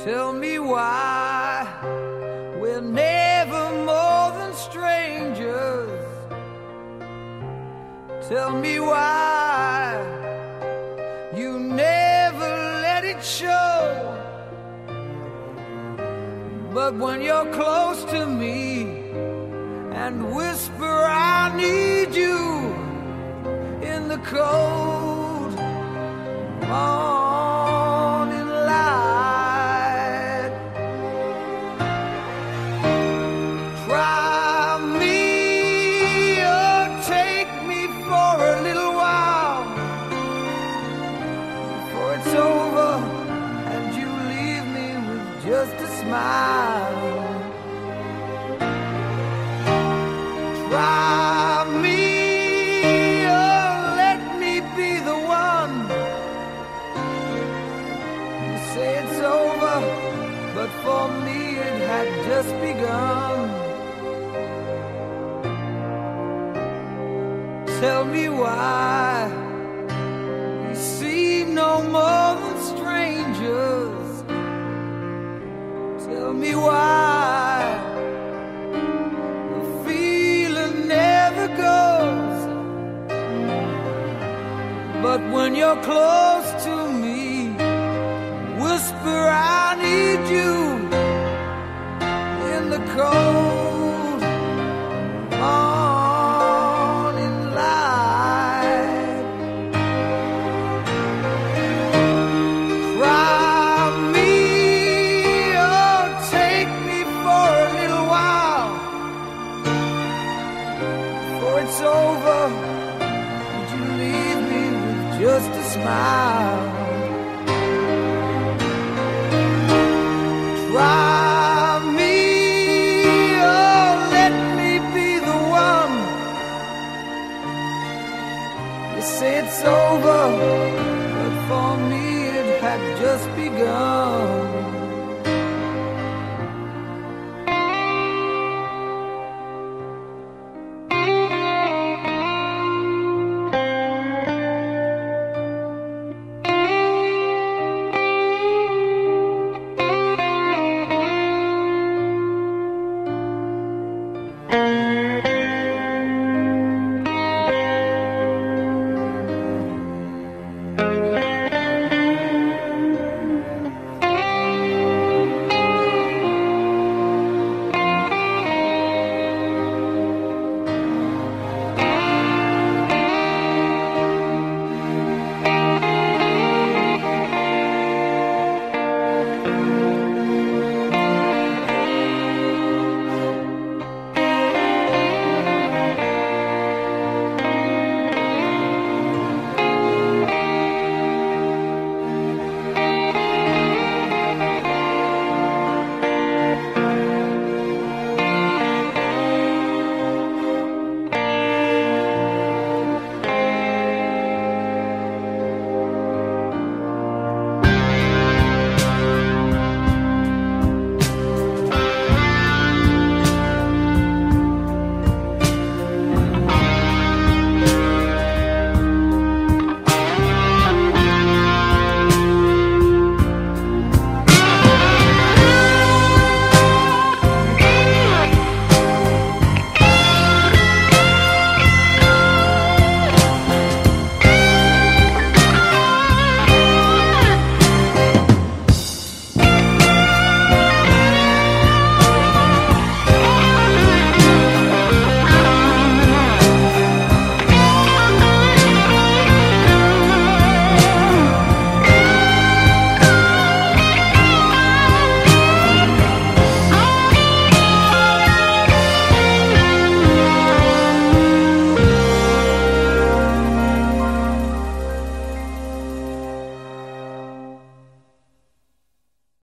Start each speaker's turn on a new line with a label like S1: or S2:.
S1: Tell me why we're never more than strangers. Tell me why you never let it show. But when you're close to me and whisper I need you in the cold morning light, try me or take me for a little while before it's over and you leave me with just a smile. Try me or let me be the one. You say it's over, but for me it had just begun. Tell me why we seem no more than strangers. Tell me why the feeling never goes. But when you're close to me, whisper I need you in the cold morning light. Try me or take me for a little while before it's over and you leave me with just a smile. Try me or let me be the one. You say it's over, but for me it had just begun.